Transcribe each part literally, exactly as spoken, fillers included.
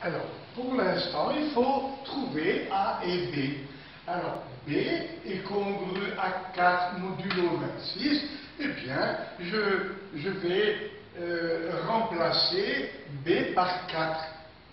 Alors, pour l'instant, il faut trouver A et B. Alors, B est congru à quatre modulo vingt-six. Eh bien, je, je vais euh, remplacer B par quatre.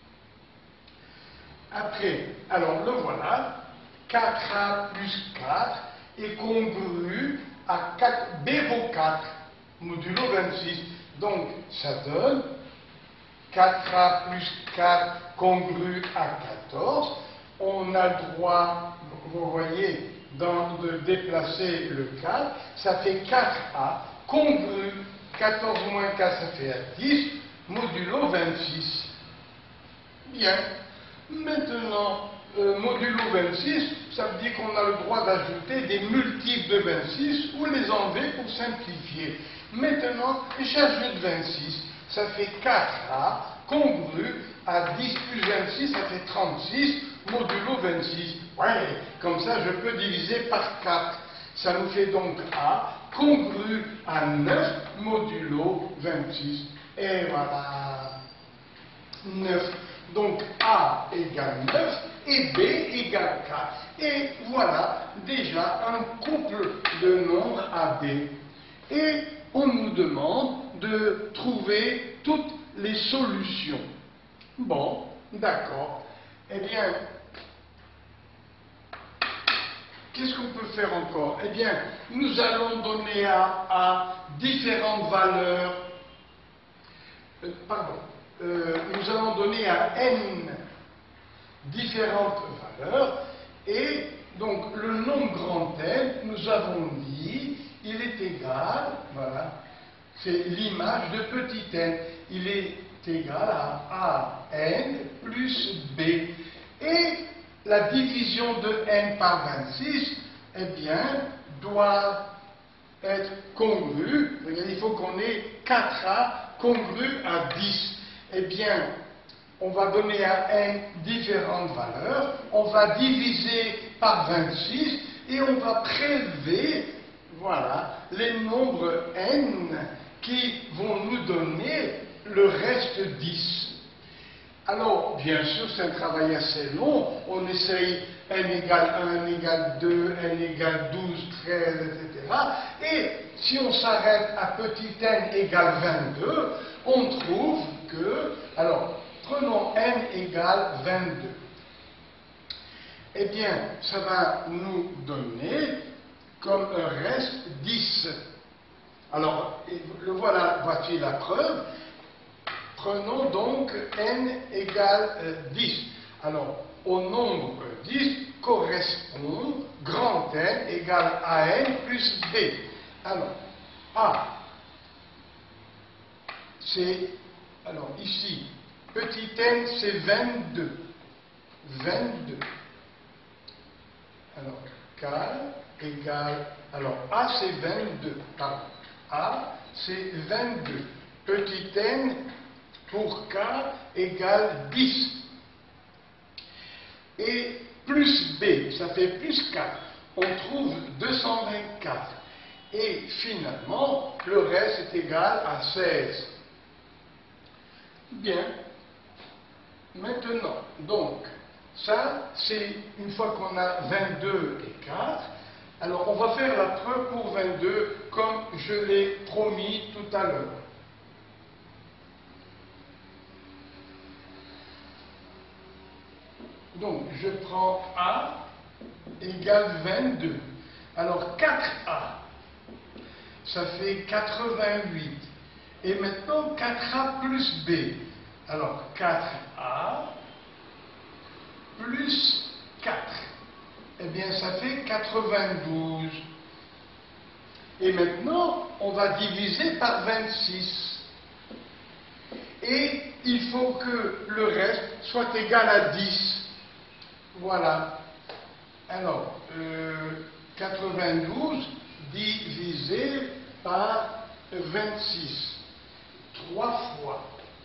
Après, alors le voilà, quatre A plus quatre est congru à quatre, B vaut quatre, modulo vingt-six. Donc, ça donne quatre A plus quatre congru à quatorze. On a le droit, vous voyez, dans, de déplacer le quatre. Ça fait quatre A congru, quatorze moins quatre, ça fait dix, modulo vingt-six. Bien. Maintenant, euh, modulo vingt-six, ça veut dire qu'on a le droit d'ajouter des multiples de vingt-six ou les enlever pour simplifier. Maintenant, j'ajoute vingt-six. Ça fait quatre A congru à dix plus vingt-six, ça fait trente-six, modulo vingt-six. Ouais, comme ça, je peux diviser par quatre. Ça nous fait donc A congru à neuf modulo vingt-six. Et voilà. neuf. Donc A égale neuf et B égale quatre. Et voilà déjà un couple de nombres A B. Et on nous demande de trouver toutes les solutions. Bon, d'accord. Eh bien, qu'est-ce qu'on peut faire encore? Eh bien, nous allons donner à A différentes valeurs. Euh, pardon. Euh, nous allons donner à n différentes valeurs, et donc le nombre grand N, nous avons dit, il est égal, voilà, c'est l'image de petit n, il est égal à A-n plus B. Et la division de n par vingt-six, eh bien, doit être congrue. Regardez, il faut qu'on ait quatre A congru à dix. Eh bien, on va donner à n différentes valeurs, on va diviser par vingt-six et on va prélever, voilà, les nombres n qui vont nous donner le reste dix. Alors, bien sûr, c'est un travail assez long, on essaye n égale un, n égale deux, n égale douze, treize, et cetera. Et si on s'arrête à petit n égale vingt-deux, on trouve que, alors, prenons n égale vingt-deux. Eh bien, ça va nous donner comme un reste dix. Alors, le voilà, voici la preuve. Prenons donc n égale dix. Alors, au nombre dix correspond grand N égale A n plus B. Alors, A, c'est, alors ici, petit n, c'est vingt-deux. vingt-deux. Alors, K égale, alors A, c'est vingt-deux. Pardon. A, c'est vingt-deux. Petit n, pour K, égale dix. Et plus B, ça fait plus quatre. On trouve deux cent vingt-quatre. Et finalement, le reste est égal à seize. Bien. Maintenant, donc, ça, c'est une fois qu'on a vingt-deux et quatre. Alors, on va faire la preuve pour vingt-deux, comme je l'ai promis tout à l'heure. Donc, je prends A égale vingt-deux. Alors, quatre A, ça fait quatre-vingt-huit. Et maintenant, quatre A plus B. Alors, quatre A plus quatre. Eh bien, ça fait quatre-vingt-douze. Et maintenant, on va diviser par vingt-six. Et il faut que le reste soit égal à dix. Voilà. Alors, euh, quatre-vingt-douze divisé par vingt-six. Trois fois.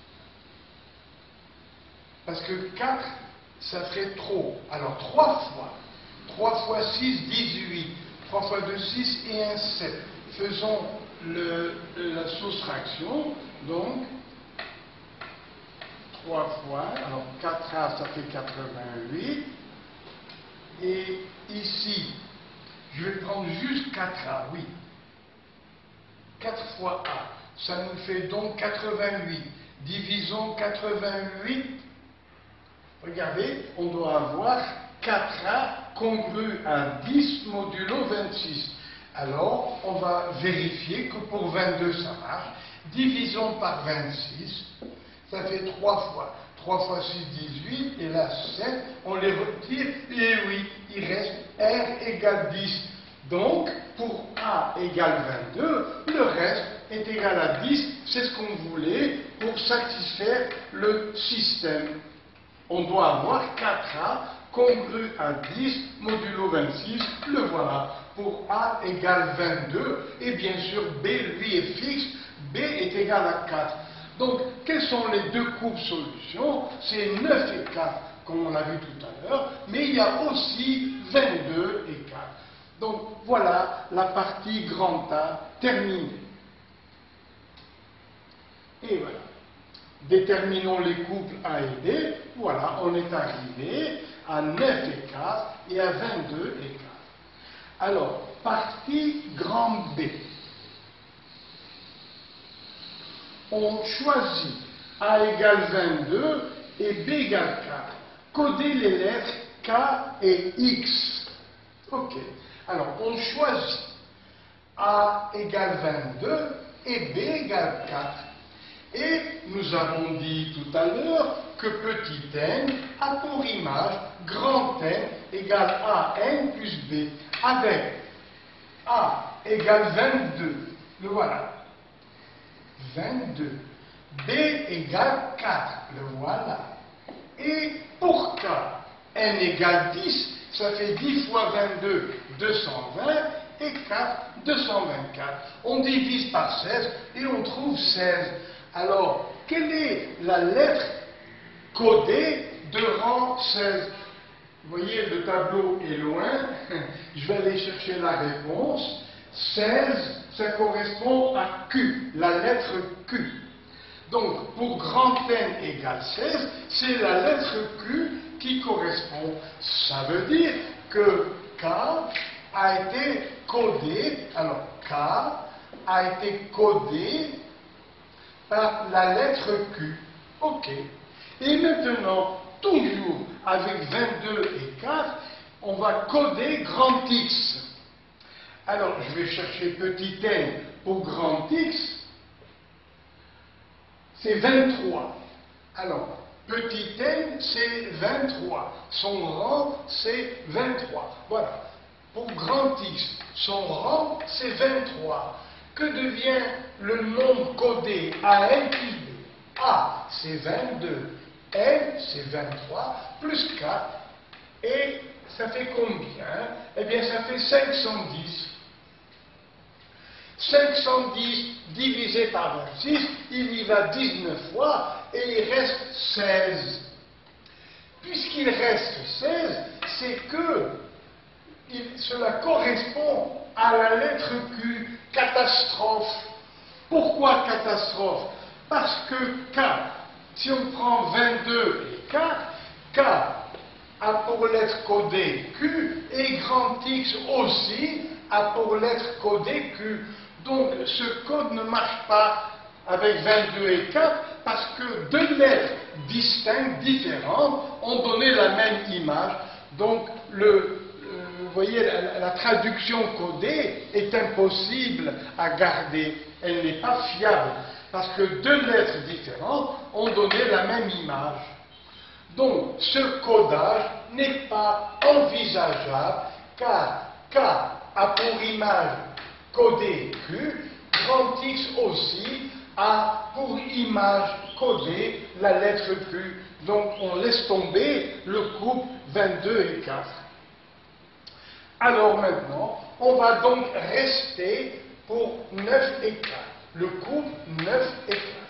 Parce que quatre, ça ferait trop. Alors, trois fois. trois fois six, dix-huit. trois fois deux, six et un, sept. Faisons le, la soustraction. Donc, trois fois, alors quatre A ça fait quatre-vingt-huit, et ici, je vais prendre juste quatre A, oui, quatre fois A, ça nous fait donc quatre-vingt-huit, divisons quatre-vingt-huit, regardez, on doit avoir quatre A congru à dix modulo vingt-six. Alors, on va vérifier que pour vingt-deux, ça marche. Divisons par vingt-six, ça fait trois fois. trois fois six, dix-huit, et là, sept. On les retire, et oui, il reste R égale dix. Donc, pour A égale vingt-deux, le reste est égal à dix. C'est ce qu'on voulait pour satisfaire le système. On doit avoir quatre A congru à dix modulo vingt-six, le voilà, pour A égale vingt-deux, et bien sûr B, lui, est fixe, B est égal à quatre. Donc, quelles sont les deux courbes solutions? C'est neuf et quatre, comme on a vu tout à l'heure, mais il y a aussi vingt-deux et quatre. Donc, voilà la partie grand A terminée. Et voilà. Déterminons les couples A et B. Voilà, on est arrivé à neuf et quatre et à vingt-deux et quatre. Alors, partie grand B. On choisit A égale vingt-deux et B égale quatre. Coder les lettres K et X. Ok. Alors, on choisit A égale vingt-deux et B égale quatre. Et nous avons dit tout à l'heure que petit n a pour image grand N égale A N plus B, avec A égale vingt-deux, le voilà, vingt-deux, B égale quatre, le voilà, et pour K, N égale dix, ça fait dix fois vingt-deux, deux cent vingt, et quatre, deux cent vingt-quatre. On divise par seize et on trouve seize. Alors, quelle est la lettre codée de rang seize? Vous voyez, le tableau est loin. Je vais aller chercher la réponse. seize, ça correspond à Q, la lettre Q. Donc, pour grand N égale seize, c'est la lettre Q qui correspond. Ça veut dire que K a été codé, alors K a été codé par la lettre Q. Ok. Et maintenant, toujours avec vingt-deux et quatre, on va coder grand X. Alors, je vais chercher petit n pour grand X. C'est vingt-trois. Alors, petit n, c'est vingt-trois. Son rang, c'est vingt-trois. Voilà. Pour grand X, son rang, c'est vingt-trois. Que devient le nombre codé A N plus B? A, c'est vingt-deux. N, c'est vingt-trois, plus quatre. Et ça fait combien? Eh bien, ça fait cinq cent dix. cinq cent dix divisé par vingt-six, il y va dix-neuf fois et il reste seize. Puisqu'il reste seize, c'est que il, cela correspond à la lettre Q, catastrophe. Pourquoi catastrophe? Parce que K, si on prend vingt-deux et quatre, K a pour lettre codée Q et grand X aussi a pour lettre codée Q. Donc ce code ne marche pas avec vingt-deux et quatre parce que deux lettres distinctes, différentes, ont donné la même image. Donc le vous voyez, la, la traduction codée est impossible à garder. Elle n'est pas fiable, parce que deux lettres différentes ont donné la même image. Donc, ce codage n'est pas envisageable, car K a pour image codée Q, grand X aussi a pour image codée la lettre Q. Donc, on laisse tomber le couple vingt-deux et quatre. Alors maintenant, on va donc rester pour neuf et quatre. Le couple neuf et quatre.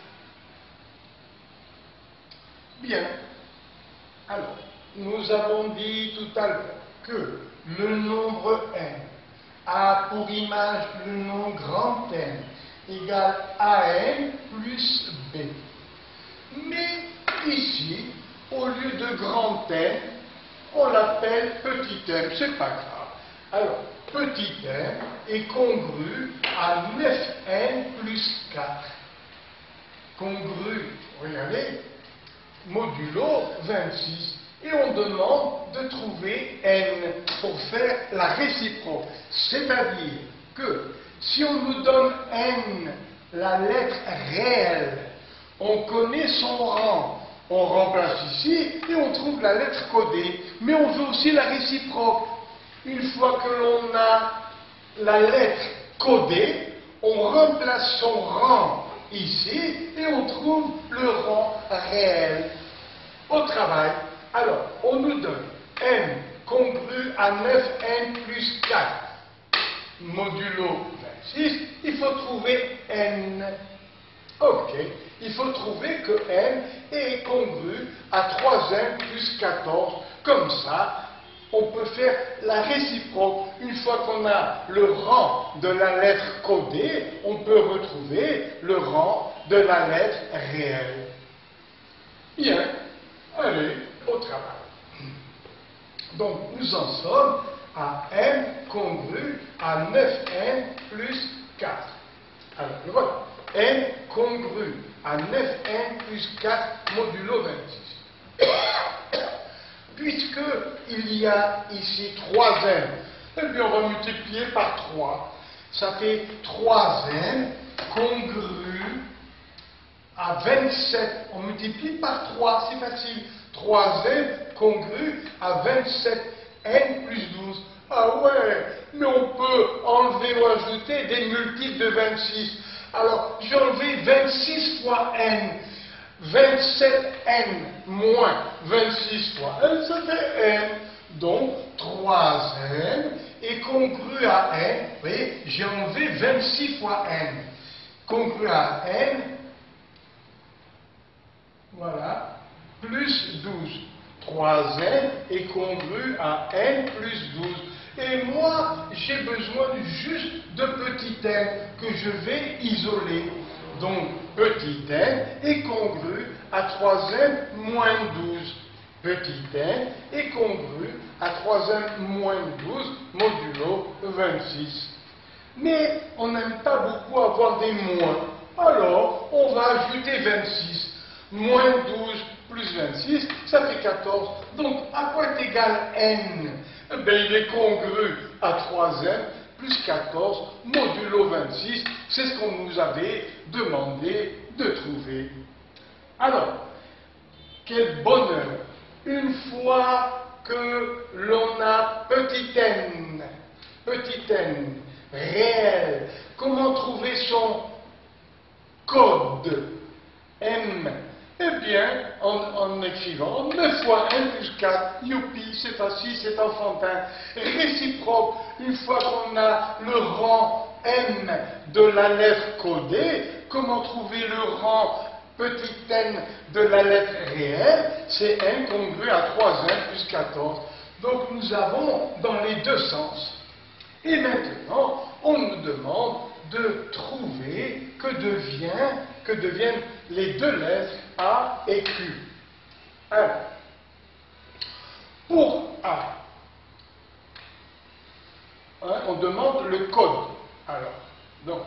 Bien. Alors, nous avons dit tout à l'heure que le nombre n a pour image le nom grand N égale A N plus B. Mais ici, au lieu de grand M, on l'appelle petit m, c'est pas grave. Alors, petit m est congru à neuf n plus quatre. Congru, regardez, modulo vingt-six. Et on demande de trouver n pour faire la réciproque. C'est-à-dire que si on nous donne n, la lettre réelle, on connaît son rang. On remplace ici et on trouve la lettre codée. Mais on veut aussi la réciproque. Une fois que l'on a la lettre codée, on remplace son rang ici et on trouve le rang réel. Au travail, alors, on nous donne n congru à neuf n plus quatre, modulo vingt-six, il faut trouver n. Ok, il faut trouver que n est congru à trois n plus quatorze. Comme ça, on peut faire la réciproque. Une fois qu'on a le rang de la lettre codée, on peut retrouver le rang de la lettre réelle. Bien, allez, au travail. Donc, nous en sommes à n congru à neuf n plus quatre. Alors, voilà. n congru à neuf n plus quatre modulo vingt-six. Puisqu'il y a ici trois n, eh bien on va multiplier par trois. Ça fait trois n congru à vingt-sept. On multiplie par trois, c'est facile. trois n congru à vingt-sept n plus douze. Ah ouais, mais on peut enlever ou ajouter des multiples de vingt-six. Alors, j'ai enlevé vingt-six fois n. vingt-sept n moins vingt-six fois n, ça fait n. Donc, trois n est congru à n. Vous voyez, j'ai enlevé vingt-six fois n. Congru à n, voilà, plus douze. trois n est congru à n plus douze. Et moi, j'ai besoin juste de petit n que je vais isoler. Donc, petit n est congru à trois n moins douze. Petit n est congru à trois n moins douze modulo vingt-six. Mais on n'aime pas beaucoup avoir des moins. Alors, on va ajouter vingt-six. Moins douze plus vingt-six, ça fait quatorze. Donc, à quoi est égal n? Eh bien, il est congru à trois n plus quatorze modulo vingt-six. C'est ce qu'on nous avait demandé de trouver. Alors, quel bonheur! Une fois que l'on a petit n, petit n, réel, comment trouver son code m? Eh bien, en, en écrivant neuf fois n plus quatre, youpi, c'est facile, c'est enfantin. Réciproque, une fois qu'on a le rang m de la lettre codée, comment trouver le rang petit n de la lettre réelle? C'est n congru à trois n plus quatorze. Donc nous avons dans les deux sens. Et maintenant, on nous demande de trouver que, devient, que deviennent les deux lettres A et Q. Alors, pour A, hein, on demande le code. Alors, donc,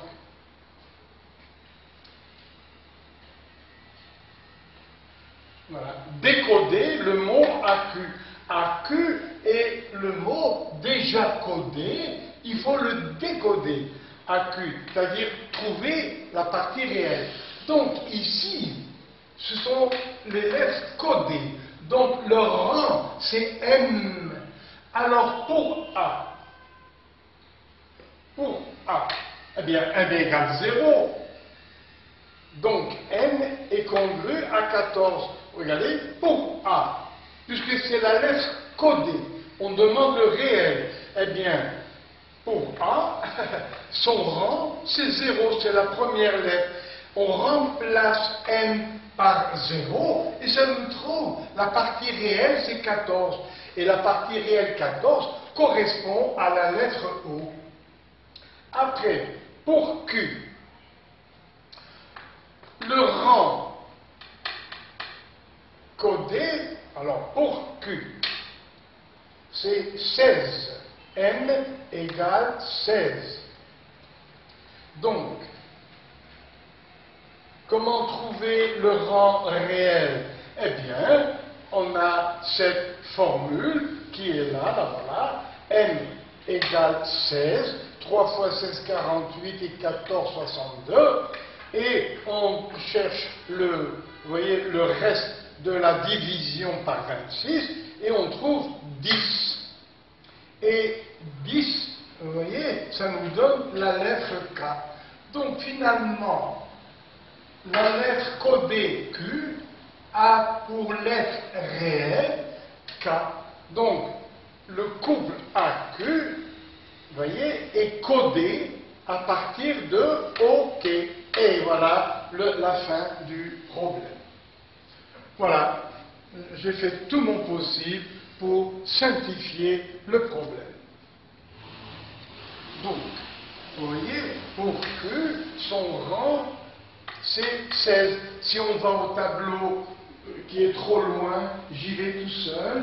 voilà, décoder le mot A Q. A Q est le mot déjà codé, il faut le décoder. A Q, c'est-à-dire trouver la partie réelle. Donc ici, ce sont les lettres codées. Donc leur rang, c'est M. Alors pour A, pour A, eh bien n égale zéro. Donc n est congru à quatorze. Regardez, pour A, puisque c'est la lettre codée, on demande le réel. Eh bien, pour A, son rang, c'est zéro, c'est la première lettre. On remplace n par zéro et ça nous trouve la partie réelle, c'est quatorze. Et la partie réelle quatorze correspond à la lettre O. Après, pour Q, le rang codé, alors pour Q, c'est seize. N égale seize. Donc, comment trouver le rang réel? Eh bien, on a cette formule qui est là, là voilà, n égale seize, trois fois seize, quarante-huit et quatorze, soixante-deux, et on cherche le, vous voyez, le reste de la division par vingt-six, et on trouve dix. Et dix, vous voyez, ça nous donne la lettre K. Donc finalement, la lettre codée Q a pour lettre réelle K. Donc, le couple A Q, vous voyez, est codé à partir de OK. Et voilà le, la fin du problème. Voilà, j'ai fait tout mon possible pour simplifier le problème. Donc, vous voyez, pour Q, son rang, c'est seize. Si on va au tableau qui est trop loin, j'y vais tout seul.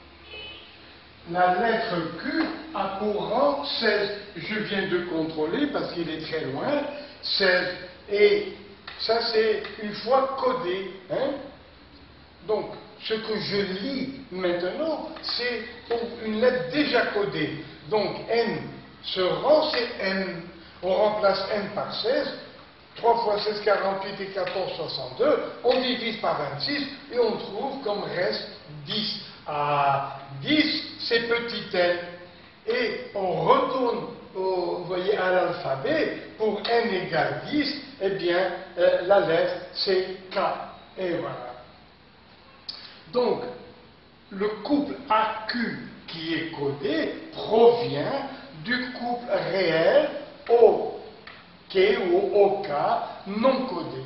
La lettre Q a pour rang seize. Je viens de contrôler parce qu'il est très loin. seize. Et ça, c'est une fois codé. Hein? Donc, ce que je lis maintenant, c'est une lettre déjà codée. Donc, N, ce rang, c'est N. On remplace N par seize. trois fois seize, quarante-huit et quatorze, soixante-deux. On divise par vingt-six et on trouve comme reste dix. Ah, dix, c'est petit n. Et on retourne au, vous voyez, à l'alphabet. Pour n égale dix, eh bien, euh, la lettre, c'est K. Et voilà. Donc, le couple A Q qui est codé provient du couple réel O K ou O K non codé.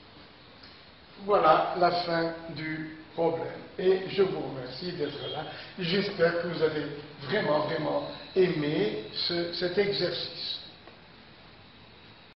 Voilà la fin du problème. Et je vous remercie d'être là. J'espère que vous avez vraiment, vraiment aimé ce, cet exercice.